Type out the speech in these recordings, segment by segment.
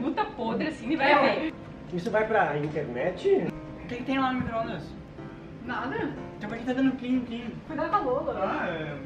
pergunta podre assim e vai ver. Isso vai pra internet? O que tem lá no micro-ondas? Nada. Então pra que tá dando plim. Cuidado com a Lola.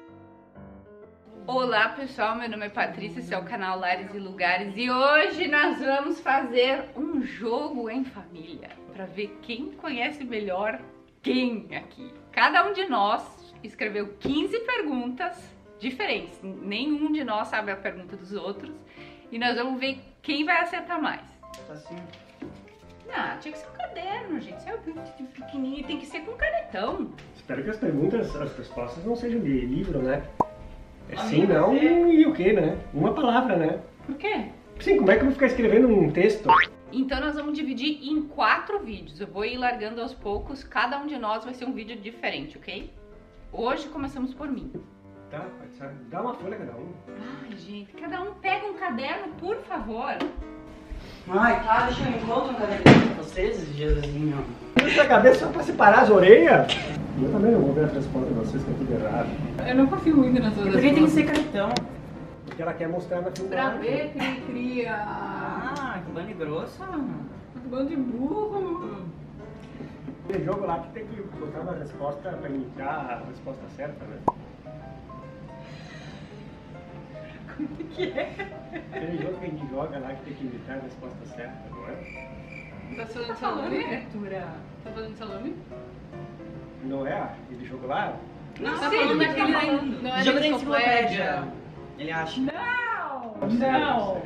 Olá pessoal, meu nome é Patrícia, esse é o canal Lares e Lugares e hoje nós vamos fazer um jogo em família para ver quem conhece melhor quem aqui. Cada um de nós escreveu 15 perguntas diferentes, nenhum de nós sabe a pergunta dos outros e nós vamos ver quem vai acertar mais. Tá assim. Ah, tinha que ser um caderno, gente, isso é pequenininho, tem que ser com canetão. Espero que as perguntas, as respostas não sejam de livro, né? É sim, não e o que, né? Uma palavra, né? Por quê? Sim, como é que eu vou ficar escrevendo um texto? Então nós vamos dividir em 4 vídeos. Eu vou ir largando aos poucos. Cada um de nós vai ser um vídeo diferente, ok? Hoje começamos por mim. Tá, pode ser. Dá uma folha cada um. Ai, gente, cada um pega um caderno, por favor. Ai, tá, deixa eu encontrar um caderninho pra vocês, Jesusinho. Essa cabeça só pra separar as orelhas? Eu também não vou ver a resposta de vocês, que é tudo errado. Eu não confio muito nas suas Por que tem que ser cartão? Porque ela quer mostrar na Pra filmagem. ver, cria. Ah, que banda grossa. Bando de burro. Tem jogo lá que tem que botar uma resposta pra indicar a resposta certa, né? Como que é? Tem jogo que a gente joga lá que tem que indicar a resposta certa, não é? Tá fazendo salame? Tá fazendo salame? Não é aquele jogo lá? Não Tá sei, falando não é daquele aquele não é jogo da da enciclopédia. Ele acha. Não!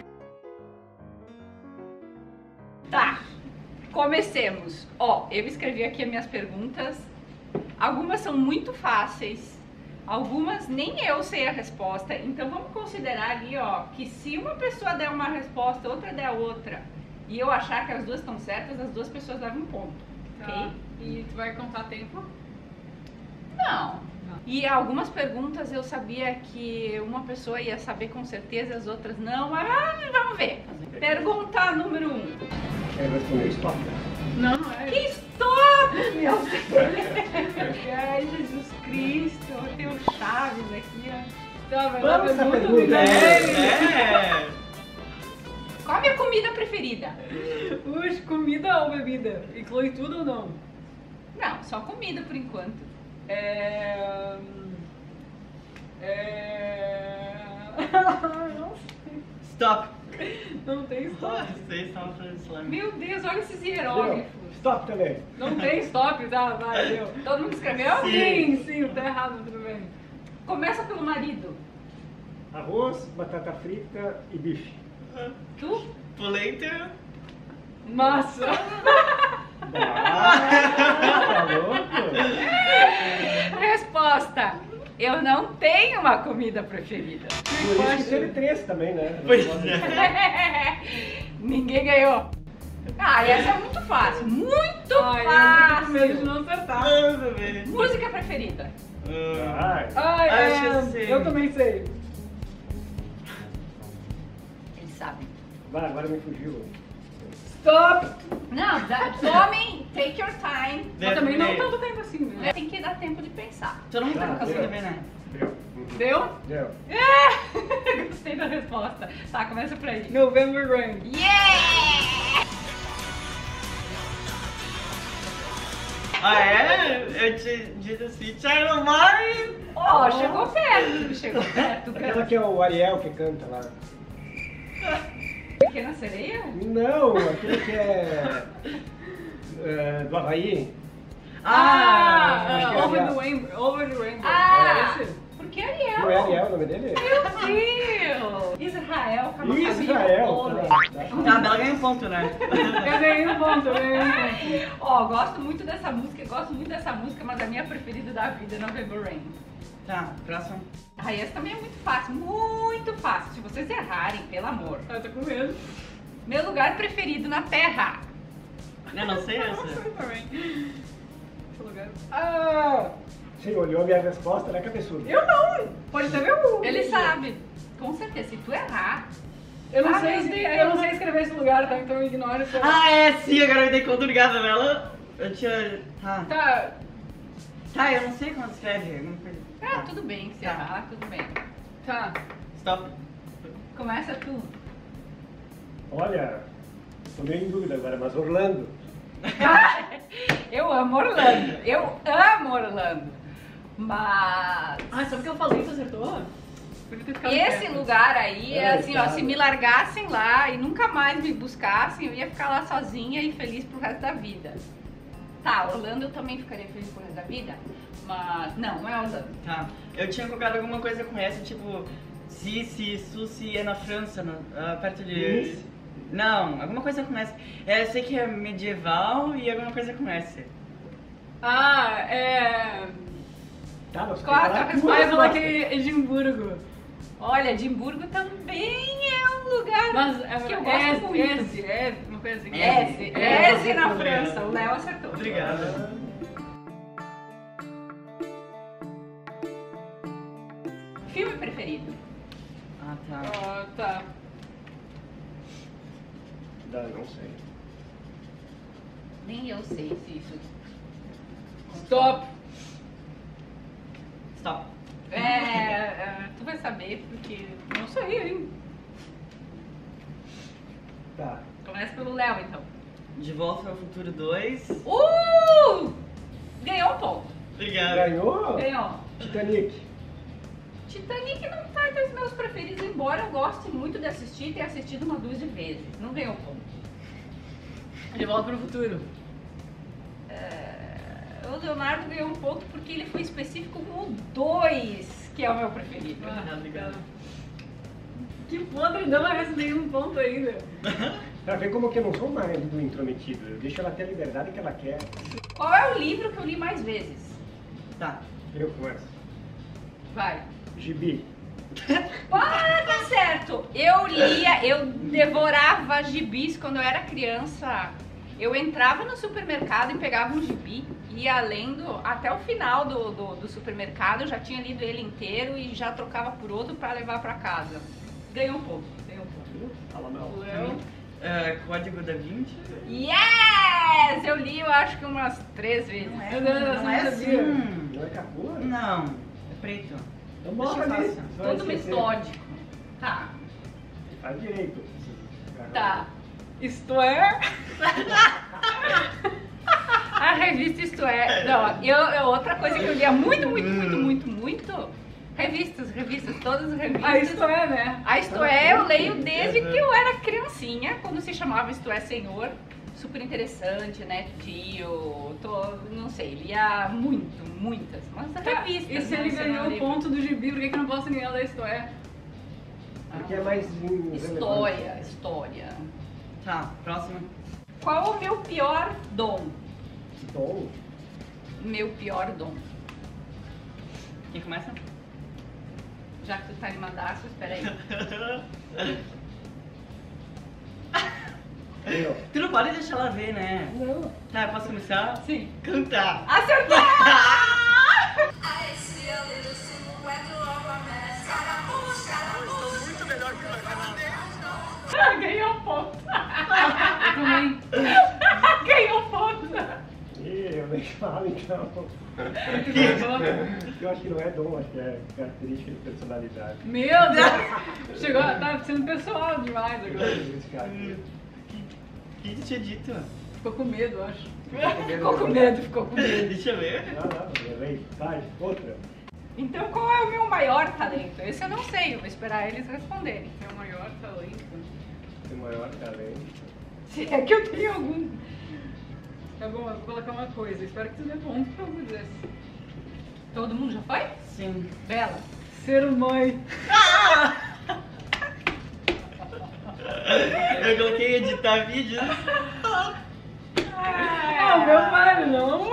Tá, comecemos. Ó, eu escrevi aqui as minhas perguntas. Algumas são muito fáceis, algumas nem eu sei a resposta. Então vamos considerar ali, ó, que se uma pessoa der uma resposta, outra der outra, e eu achar que as duas estão certas, as duas pessoas levam um ponto, ok? E tu vai contar tempo? Não. E algumas perguntas eu sabia que uma pessoa ia saber com certeza, as outras não. Mas vamos ver. Pergunta número 1. Quero responder stop. Não, não é. Que stop, meu Deus! Ai, Jesus Cristo. Tem o Chaves aqui, ó. Tá, vai Vamos essa pergunta. É. Qual a minha comida preferida? Puxa, comida ou bebida? Inclui tudo ou não? Não, só comida por enquanto. Não sei. Stop. Não tem stop. Vocês estavam fazendo slime. Meu Deus, olha esses Deu. hieróglifos. Stop também. Não tem stop, tá? Vai, deu. Todo mundo escreveu? Sim, tá errado, tudo bem. Começa pelo marido. Arroz, batata frita e bife. Tu? Polenta. Massa. Tá louco? Resposta: eu não tenho uma comida preferida. Por isso que teve 3 também, né? Pois é. Ninguém ganhou. Ah, essa é muito fácil. Muito Ai, eu tô com medo de fácil. não acertar. Vamos ver. Música preferida? Ai, Ai, Acho que eu sei. eu também sei. Eles sabem. vai, agora me fugiu. Stop. Não, tomem, take your time. Mas também não Deu. tanto tempo assim, né? Tem que dar tempo de pensar. Todo mundo tá Tá, conseguindo deu. ver, né? Deu. Deu? Deu. Gostei da resposta. Tá, começa por aí. November Rain. Yeah! Ah, é? Eu te disse assim, Charlie Mine. Ó, chegou perto. Chegou perto. Aquela que é o Ariel que canta lá. Pequena sereia? Não, aquele que é do Havaí. Ah, acho que é Over Ariel. the Rainbow. Over the Rainbow. Ah! É esse? Por que Ariel? Não é Ariel o nome dele? Meu Deus! Israel, com a família Israel. toda. Tá, ela ganhou um ponto, né? Eu ganhei um ponto, eu ganhei um ponto. Ó, gosto muito dessa música, mas a minha preferida da vida é November Rain. Tá, próximo. Ah, essa também é muito fácil, muito fácil. Se vocês errarem, pelo amor. Eu tô com medo. Meu lugar preferido na Terra. Eu não sei essa. Também. Esse lugar. Ah! Sim, olhou a minha resposta, né, cabeçudo? Eu não! Pode ser meu. Ele sabe. Com certeza, se tu errar... Eu não, Ah, sei, meu Deus. eu não sei escrever esse lugar, tá? Então ignora isso. Ah, é, sim, agora eu me dei conta, obrigada, Bela. Eu tinha... Tá. Tá. Tá, eu não sei como escreve. alguma coisa. Ah, tudo bem, se Tá. errar, tudo bem. Tá. Stop. Começa tu. Olha, tô meio em dúvida agora, mas Orlando. Eu amo Orlando. Eu amo Orlando. Mas Ah, só porque eu falei, tu acertou? Podia ter ficado esse quieto. lugar aí, É, assim, ó, tá. se me largassem lá e nunca mais me buscassem, eu ia ficar lá sozinha e feliz pro resto da vida. Tá, Orlando eu também ficaria feliz pro resto da vida, mas não é Orlando. Tá. Eu tinha colocado alguma coisa com essa, tipo, se Susi é na França, perto de... Nice? Não, alguma coisa com essa. Eu sei que é medieval e alguma coisa com essa. Ah, é... Tá, mas Qual a tua falar Ah, resposta? eu vou falar que é Edimburgo. Olha, Edimburgo também é um lugar Mas que eu gosto muito. Eze, uma coisa assim. Eze na França, o Léo acertou. Obrigado. Filme preferido? Ah, tá. Ah, tá. Não sei. Nem eu sei se isso... Stop. Stop. Tu vai saber, porque... Não sei, hein? Tá. Começa pelo Léo, então. De Volta ao Futuro 2. Ganhou um ponto. Obrigado. Ganhou? Ganhou. Titanic. Titanic não tá entre os meus preferidos, embora eu goste muito de assistir e tenha assistido uma dúzia de vezes. Não ganhou ponto. De Volta pro Futuro. O Leonardo ganhou um ponto porque ele foi específico com o 2, que é o meu preferido. Obrigado. Que podre, não merece nenhum ponto ainda. Pra ver como que eu não sou mais do intrometido. Eu deixo ela ter a liberdade que ela quer. Qual é o livro que eu li mais vezes? Tá. Eu começo. Vai. Gibi. Tá certo. Eu devorava gibis quando eu era criança. Eu entrava no supermercado e pegava um gibi, ia lendo até o final do supermercado, eu já tinha lido ele inteiro e já trocava por outro para levar para casa. Ganhou um pouco, ganhou um pouco. Fala não. Léo. Código da Vinci. Yes! Eu li, eu acho que umas 3 vezes. Não é, Meu Deus, não é não sabia. assim. Não é capua? Não, é preto. Então Deixa bota eu ali. faço. Você vai Todo esquecer. metódico. Tá, Faz direito. tá. Isto é... A revista Isto É. Não, outra coisa que eu lia muito. Revistas, todas as revistas. Ah, isto é, né? A Isto É eu leio desde que eu era criancinha, quando se chamava Isto É Senhor. Super interessante, né? Tio, não sei, lia muitas. Mas revistas. E se né? ele Você não ganhou o lia- ponto do gibi, por que eu não posso ninguém ler isto é? Porque é mais História. Tá, próximo. Qual o meu pior dom? Bom. Meu pior dom. Quem começa? Já que tu tá animadaço, espera aí. Eu. Tu não pode deixar ela ver, né? Não. Tá, posso começar? Sim. Cantar. Acertou! Ganhou um ponto. Eu também. Ganhou um ponto. Eu nem falo então. Eu acho que não é dom, acho que é característica de personalidade. Meu Deus! Chegou, tá sendo pessoal demais agora. Esse cara aqui. O que tu tinha dito? Ficou com medo, eu acho. Ficou com medo. Deixa eu ver. Não, levei. Vai, outra. Então qual é o meu maior talento? Esse eu não sei, eu vou esperar eles responderem. Meu maior talento. Seu maior talento. Se é que eu tenho algum. Tá bom, eu vou colocar uma coisa. Espero que tu dê ponto pra algum desses. Todo mundo já foi? Sim. Bela. Ser mãe. Eu coloquei editar vídeos. Ah, o meu pai, não?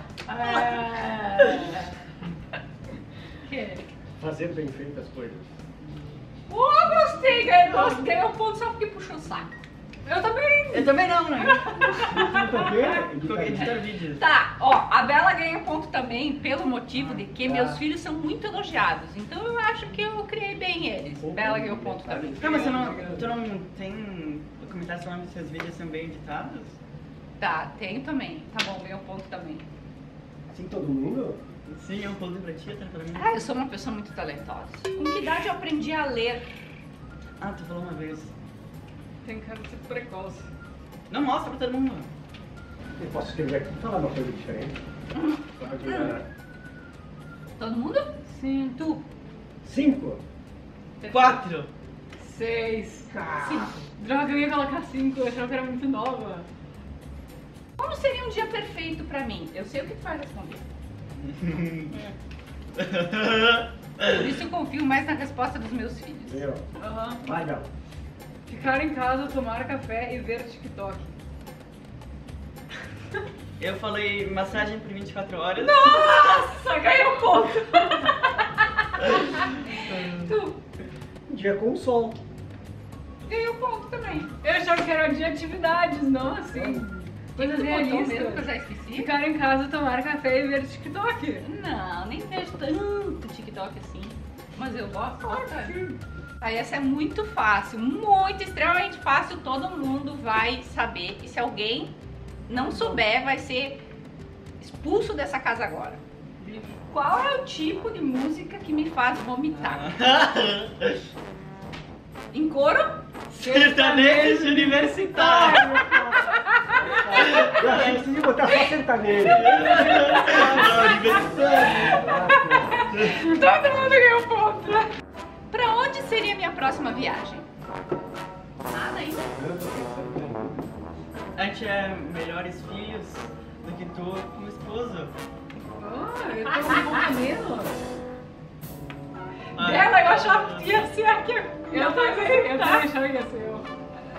Que? Fazer bem feitas as coisas. Gostei, ganhou um ponto só porque puxou o saco. Eu também. Eu também não, né? Coloquei Editar editar vídeos. Tá, ó, a Bela ganha ponto também pelo motivo de que Tá. meus filhos são muito elogiados. Então eu acho que eu criei bem eles. Opa, Bela ganhou ponto também. Tá, mas tu não tem comentário falando que seus vídeos são bem editados? Tá, tenho também. Tá bom, ganhou ponto também. Assim todo mundo? Sim, é um ponto pra ti, outra pra mim. Ah, eu sou uma pessoa muito talentosa. Com que idade eu aprendi a ler? Ah, tu falou uma vez. tem cara de ser precoce. Não mostra pra todo mundo. Eu posso escrever aqui e falar uma coisa diferente. Pode, Todo mundo? Sim. Tu. 5. 4. 6. Sim. Droga, eu ia colocar 5, eu achava que era muito nova. Como seria um dia perfeito pra mim? Eu sei o que tu vai responder. Por isso eu confio mais na resposta dos meus filhos. Meu. Aham. Vai, Gal. Ficar em casa, tomar café e ver TikTok. Eu falei massagem por 24 horas. Nossa, ganhou um ponto. Tu Um dia com o sol. ganhou um ponto também. Eu achava que era de atividades, não assim. Coisas Tu botou mesmo que eu realistas. já esqueci? Ficar em casa, tomar café e ver TikTok. Não, nem vejo tanto TikTok assim. Mas eu gosto. Sim. Aí essa é muito fácil, muito, extremamente fácil, todo mundo vai saber. E se alguém não souber, vai ser expulso dessa casa agora. Qual é o tipo de música que me faz vomitar? Em coro? Sertanejo universitário. Eu achei que você ia botar só sertanejo. Todo mundo ganhou ponto. Pra onde seria a minha próxima viagem? Nada ainda. A gente é melhores filhos do que tu como esposo. Ah, eu tô um pouco menos. Dela, eu achava que ia ser aqui. Eu também achava que ia ser eu.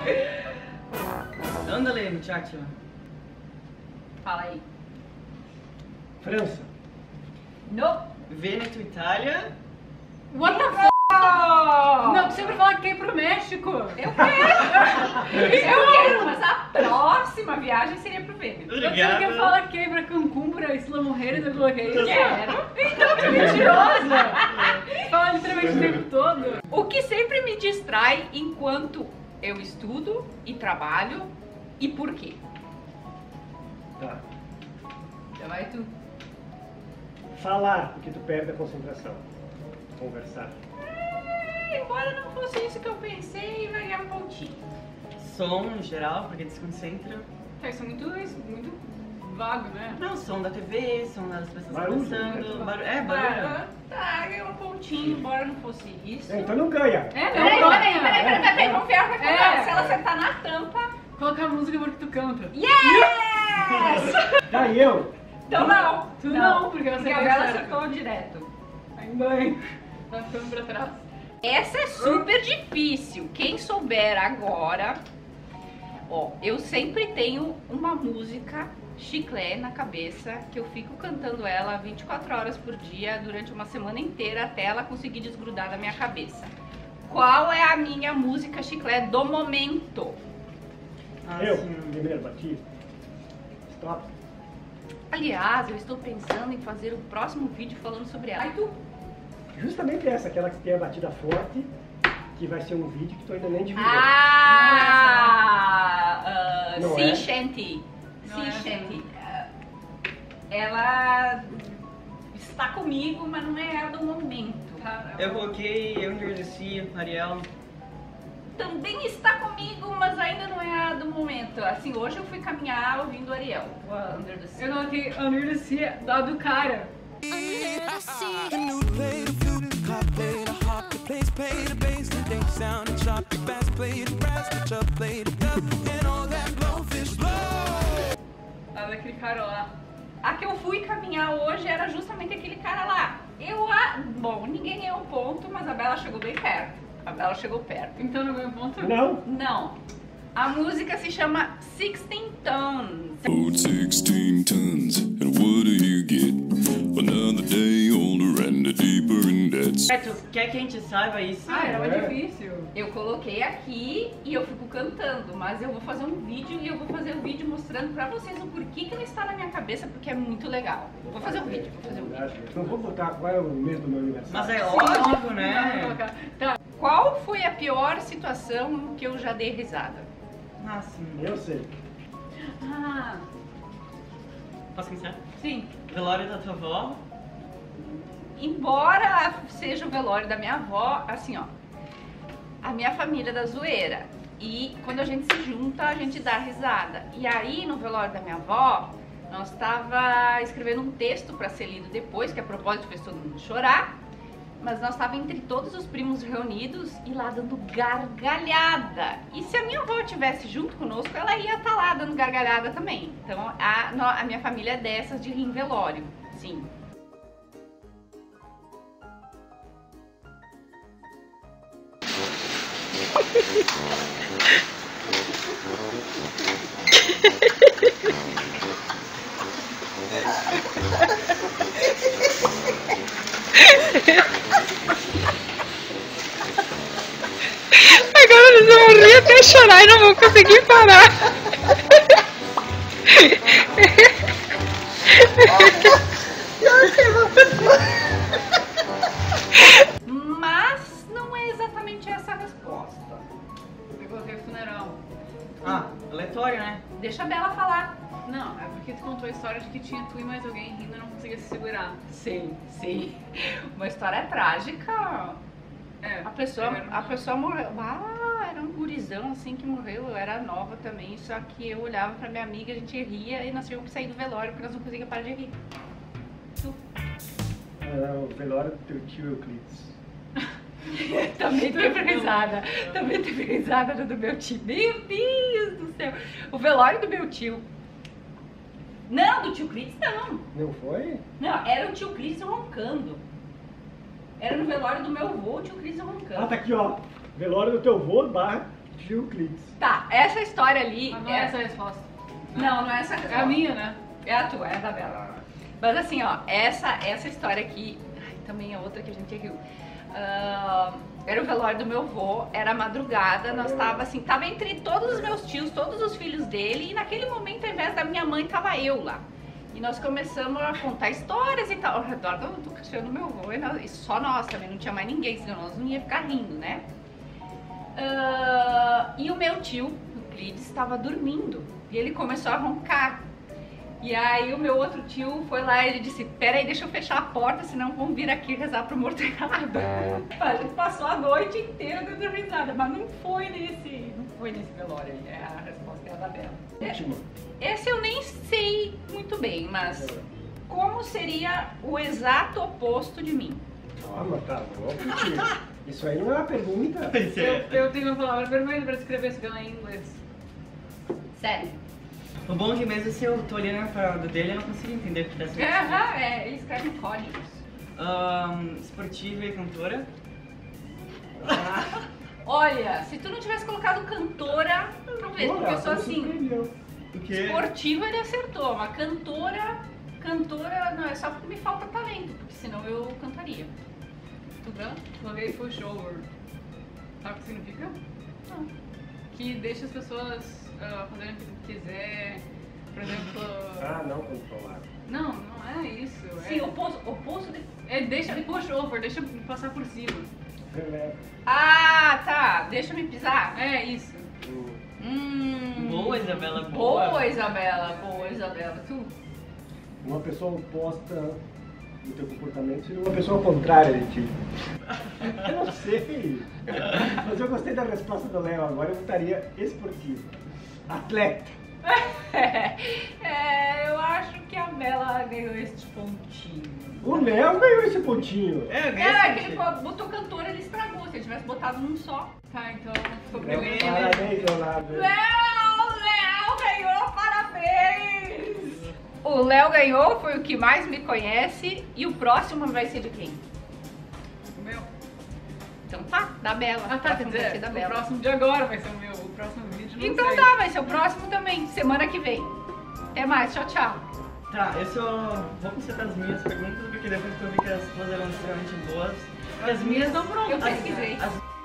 Ándale, muchacho. Fala aí. França. No. Vêneto, Itália. What the f***? Não, sempre fala que quer ir pro México. Eu quero, mas a próxima viagem seria pro Vêneto. Você não Obrigado. quer falar que quer ir pra Cancún, pra Isla Mujeres, eu coloquei isso. Quero. Então, que mentirosa! Fala literalmente o tempo todo. O que sempre me distrai enquanto eu estudo e trabalho e por quê? Tá. Já vai tu. Falar, porque tu perde a concentração. Conversar. Embora não fosse isso que eu pensei, vai ganhar um pontinho. Som em geral, porque desconcentra. Isso é muito vago, né? Não, som da TV, som das pessoas Barulho, conversando. né? Barulho. Tá, ganhou um pontinho, embora não fosse isso. Então não ganha. É, Peraí, não, peraí, vamos ver o que vai É. Se ela acertar na tampa. Colocar a música porque tu canta. Yes! Tá, e eu? Então não. Tu não, porque você Porque a fez Bela certo. acertou direto. Ainda bem. Tá ficando pra trás. Essa é super difícil. Quem souber agora... Ó, eu sempre tenho uma música chiclé na cabeça que eu fico cantando ela 24 horas por dia durante uma semana inteira até ela conseguir desgrudar da minha cabeça. Qual é a minha música chiclé do momento? Eu, sim. primeiro bati. Stop. Aliás, eu estou pensando em fazer o próximo vídeo falando sobre ela. Ai, tu? Justamente essa, aquela que tem a batida forte, que vai ser um vídeo que tu ainda nem divulgou. Não Sea é? Shanty. Não Sea é? Shanty. Ela está comigo, mas não é a do momento. Eu coloquei Under the Sea, Ariel. Também está comigo, mas ainda não é a do momento. Assim, hoje eu fui caminhar ouvindo Ariel, Under the Sea. Eu coloquei Under the Sea, da do cara. A daquele cara lá. A que eu fui caminhar hoje era justamente aquele cara lá. Bom, ninguém ganhou um ponto, mas a Bela chegou bem perto. A Bela chegou perto. Então não ganhou ponto? Não? Não. A música se chama 16 Tons. Hold 16 tons, and what do you get? Another day older and deeper in debt. Tu quer que a gente saiba isso? Ah, era mais É. difícil. Eu coloquei aqui e eu fico cantando, mas eu vou fazer um vídeo e eu vou fazer um vídeo mostrando pra vocês o porquê que ela está na minha cabeça, porque é muito legal. Vou fazer um vídeo, vou fazer um vídeo. Não vou botar qual é o mês do meu aniversário. Mas é Sim, óbvio, não vou né? colocar. Tá. Qual foi a pior situação que eu já dei risada? Ah, sim. Eu sei. Ah, Posso começar? sim. Velório da tua avó. Embora seja o velório da minha avó, assim ó, a minha família da zoeira. E quando a gente se junta, a gente dá risada. E aí, no velório da minha avó, nós estava escrevendo um texto para ser lido depois, que a propósito fez todo mundo chorar. Mas nós estávamos entre todos os primos reunidos e lá dando gargalhada. E se a minha avó estivesse junto conosco, ela ia estar lá dando gargalhada também. Então a minha família é dessas de rir em velório, sim. Agora eles vão rir até chorar e não vão conseguir parar. Mas não é exatamente essa a resposta. Eu coloquei funeral. Ah, aleatório, né? Deixa a Bela falar. Não, é porque tu contou a história de que tinha tu e mais alguém rindo e não conseguia se segurar. Sim, sim. Uma história trágica. É. A pessoa morreu. Ah, era um gurizão assim que morreu. Eu era nova também. Só que eu olhava pra minha amiga, a gente ria e nós tínhamos que sair do velório porque nós não conseguíamos parar de rir. Tu. O velório do teu tio Euclides. Também teve risada. Também teve risada do meu tio. Meu Deus do céu. O velório do meu tio. Não, do tio Cris não. Não foi? Não, era o tio Cris roncando. Era no velório do meu avô, o tio Cris roncando. Ah, tá aqui, ó. Velório do teu avô barra tio Euclides. Tá, essa história ali. Mas não é essa a resposta. Não, não é essa a É resposta. a minha, né? É a tua, é a da Bela. Mas assim, ó, essa história aqui, ai, também é outra que a gente riu. Era o velório do meu avô, era madrugada, nós tava assim, tava entre todos os meus tios, todos os filhos dele, e naquele momento, ao invés da minha mãe, tava eu lá. E nós começamos a contar histórias e tal, ao redor do caixão do meu avô, e só nós também, não tinha mais ninguém, senão nós não ia ficar rindo, né? E o meu tio, o Clides, estava dormindo, e ele começou a roncar. E aí o meu outro tio foi lá e ele disse, peraí, deixa eu fechar a porta, senão vão vir aqui rezar pro morto errado. A gente passou a noite inteira dando risada, mas não foi nesse velório aí, a resposta é a da Bela. Última. Esse eu nem sei muito bem, mas como seria o exato oposto de mim? Ah, mas tá louco, tio. Isso aí não é uma pergunta. Eu tenho uma palavra vermelha pra descrever isso, que ela é em inglês. Sério. O bom é que mesmo se eu tô olhando pra do dele, eu não consigo entender o que tá sendo. Ele escreve códigos. Esportiva e cantora. Olha, se tu não tivesse colocado cantora, não vejo, porque eu sou assim. O quê? Esportiva ele acertou, mas cantora não é só porque me falta talento, porque senão eu cantaria. Tu vê? Coloquei pushover. Sabe o que significa? Não. Que deixa as pessoas fazerem o que quiser. Por exemplo. Ah, não controlado. Não é isso. Sim, oposto de. Deixa de pushover, deixa passar por cima. Releva. Ah, tá. Deixa eu me pisar. É isso. Boa, Isabela, boa. Boa, Isabela. Tu? Uma pessoa oposta no teu comportamento seria uma pessoa contrária de ti. Eu não sei. Mas eu gostei da resposta do Léo. Agora eu botaria esportivo. Atleta. Eu acho que a Bela ganhou este pontinho. O Léo ganhou esse pontinho. É, eu ganhei É, esse que ele botou cantora, ele estragou. Se ele tivesse botado num só. Tá, então ficou Léo, primeiro. parabéns, Leonardo. Léo ganhou, parabéns! O Léo ganhou, foi o que mais me conhece. E o próximo vai ser de quem? O meu. Então tá, da Bela. Ah, tá, O quer próximo vai ser dizer, da o Bela. próximo de agora vai ser o meu. O próximo vídeo não Então sei. tá, vai ser o próximo também. Semana que vem. Até mais, tchau, tchau. Tá, eu só vou consertar as minhas perguntas, porque depois que eu vi que as tuas eram extremamente boas. As minhas estão prontas. Eu pesquisei. As